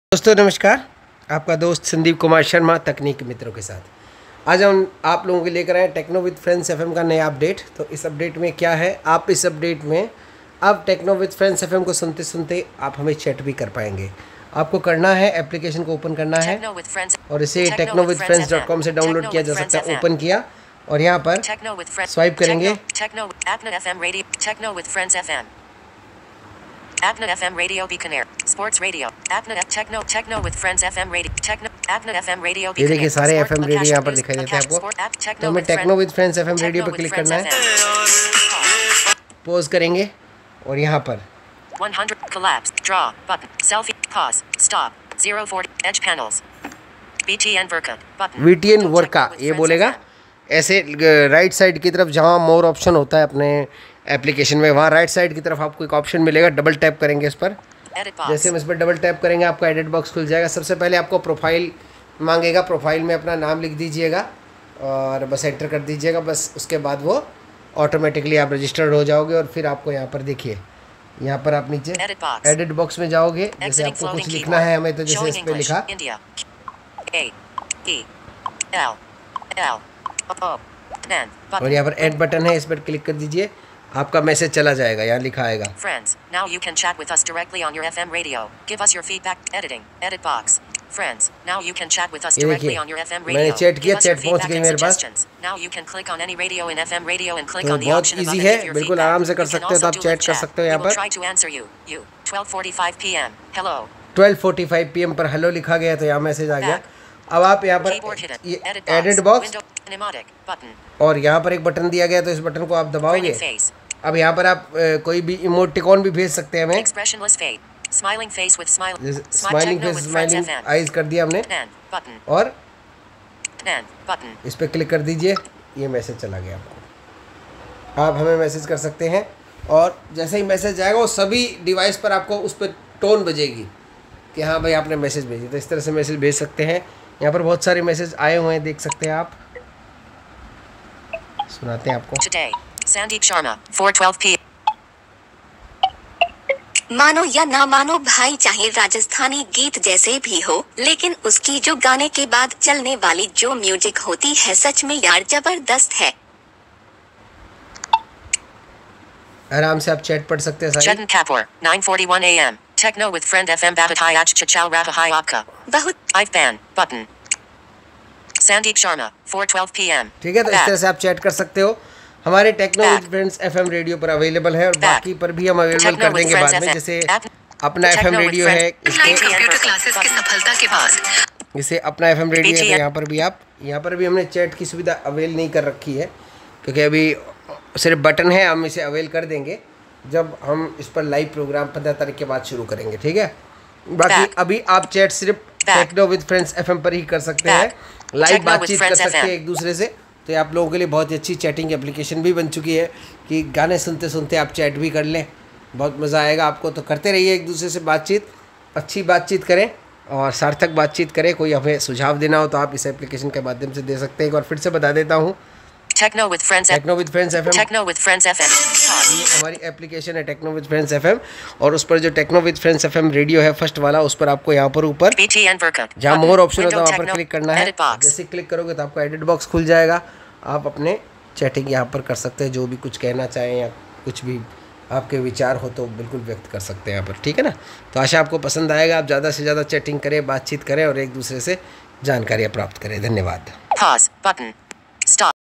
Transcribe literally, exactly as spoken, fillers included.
दोस्तों नमस्कार, आपका दोस्त संदीप कुमार शर्मा तकनीक मित्रों के साथ आज हम आप लोगों के लेकर आए टेक्नो विद फ्रेंड्स एफएम का नया अपडेट। तो इस अपडेट में क्या है, आप इस अपडेट में अब टेक्नो विद फ्रेंड्स एफएम को सुनते सुनते आप हमें चैट भी कर पाएंगे। आपको करना है, एप्लीकेशन को ओपन करना है और इसे techno with friends dot com से डाउनलोड किया जा सकता है। ओपन किया और यहाँ पर स्वाइप करेंगे। Apna F M Radio Bikaner Sports Radio Apna Techno Techno with Friends F M Radio Techno Apna F M Radio ये देखिए सारे एफ एम रेडियो यहाँ पर दिखाई देते हैं आपको। तो हमें techno with friends F M radio पर क्लिक करना है, पॉज करेंगे और यहाँ पर one hundred collapse draw button selfie pause stop zero forty edge panels B T N Verka button V T N Verka ये बोलेगा। ऐसे राइट साइड की तरफ जहाँ मोर ऑप्शन होता है अपने एप्लीकेशन में, वहाँ राइट साइड की तरफ आपको एक ऑप्शन मिलेगा, डबल टैप करेंगे इस पर। जैसे हम इस पर डबल टैप करेंगे आपका एडिट बॉक्स खुल जाएगा। सबसे पहले आपको प्रोफाइल मांगेगा, प्रोफाइल में अपना नाम लिख दीजिएगा और बस एंटर कर दीजिएगा। बस उसके बाद वो ऑटोमेटिकली आप रजिस्टर्ड हो जाओगे और फिर आपको यहाँ पर देखिए, यहाँ पर आप नीचे एडिट बॉक्स में जाओगे। जैसे आपको कुछ लिखना है हमें, तो जैसे इस पर लिखा और यहाँ पर ऐड बटन है, इस पर क्लिक कर दीजिए, आपका मैसेज चला जाएगा, यहाँ लिखा आएगा Friends, now you can chat with us directly on your F M radio. Give us your feedback. Editing, edit box. Friends, now you can chat with us directly on your F M radio. मैंने chat किया, chat पहुंच गई मेरे पास। Now you can click on any radio in F M radio and click तो on the बहुत option easy above है, and give your बिल्कुल आराम से कर सकते हो, तो आप चैट कर सकते हो यहाँ पर। Try to answer you. You. twelve forty-five P M. Hello. twelve forty-five P M पर हेलो लिखा गया, तो यहाँ मैसेज आ गया। अब आप यहाँ पर एडिट बॉक्स और यहाँ पर एक बटन दिया गया, तो इस बटन को आप दबाओगे। अब यहाँ पर आप ए, कोई भी इमोटिकॉन भी भेज सकते हैं हमें। Smiling face with smiling eyes कर दिया हमने और इस पर क्लिक कर दीजिए, ये मैसेज चला गया आपको। आप हमें मैसेज कर सकते हैं और जैसे ही मैसेज आएगा वो सभी डिवाइस पर आपको उस पर टोन बजेगी कि हाँ भाई आपने मैसेज भेजी। तो इस तरह से मैसेज भेज सकते हैं। यहाँ पर बहुत सारे मैसेज आए हुए हैं, देख सकते हैं आप। सुनाते हैं आपको। Sandeep Sharma, four twelve P M. मानो या ना मानो भाई, चाहे राजस्थानी गीत जैसे भी हो, लेकिन उसकी जो गाने के बाद चलने वाली जो म्यूजिक होती है, सच में यार जबरदस्त है। आराम से आप चैट पढ़ सकते हैं। Chetan Kapoor, nine forty-one A M. Techno with friend F M Batatai Ach Chachal Ratahai Apka. बहुत I've ban button. Sandeep Sharma, four twelve P M. ठीक है, तो इस तरह से आप चैट कर सकते हो। हमारे techno with friends FM radio पर अवेलेबल है और बाकी पर भी हम अवेलेबल कर देंगे बाद में। जैसे अपना एफएम रेडियो है, कंप्यूटर क्लासेस की सफलता के बाद इसे अपना एफएम रेडियो है, तो यहाँ पर भी आप यहाँ पर भी हमने चैट की सुविधा अवेल नहीं कर रखी है क्योंकि अभी सिर्फ बटन है। हम इसे अवेल कर देंगे जब हम इस पर लाइव प्रोग्राम पंद्रह तारीख के बाद शुरू करेंगे, ठीक है। बाकी अभी आप चैट सिर्फ टेक्नो विद फ्रेंड्स एफएम पर ही कर सकते हैं, लाइव बातचीत कर सकते हैं एक दूसरे से। तो आप लोगों के लिए बहुत ही अच्छी चैटिंग एप्लीकेशन भी बन चुकी है कि गाने सुनते सुनते आप चैट भी कर लें, बहुत मज़ा आएगा आपको। तो करते रहिए एक दूसरे से बातचीत, अच्छी बातचीत करें और सार्थक बातचीत करें। कोई हमें सुझाव देना हो तो आप इस एप्लीकेशन के माध्यम से दे सकते हैं। एक बार फिर से बता देता हूँ, techno with friends techno with friends FM techno with friends FM ये हमारी एप्लीकेशन है टेक्नो विद फ्रेंड्स एफएम। और उस पर जो techno with friends FM radio है फर्स्ट वाला, उस पर आपको यहाँ पर ऊपर जहाँ मोर ऑप्शन होता है वहाँ पर क्लिक करना है। जैसे क्लिक करोगे तो आपका एडिट बॉक्स खुल जाएगा, आप अपने चैटिंग यहाँ पर कर सकते हैं, जो भी कुछ कहना चाहें या कुछ भी आपके विचार हो तो बिल्कुल व्यक्त कर सकते हैं यहाँ पर, ठीक है ना। तो आशा आपको पसंद आएगा, आप ज़्यादा से ज़्यादा चैटिंग करें, बातचीत करें और एक दूसरे से जानकारियाँ प्राप्त करें। धन्यवाद।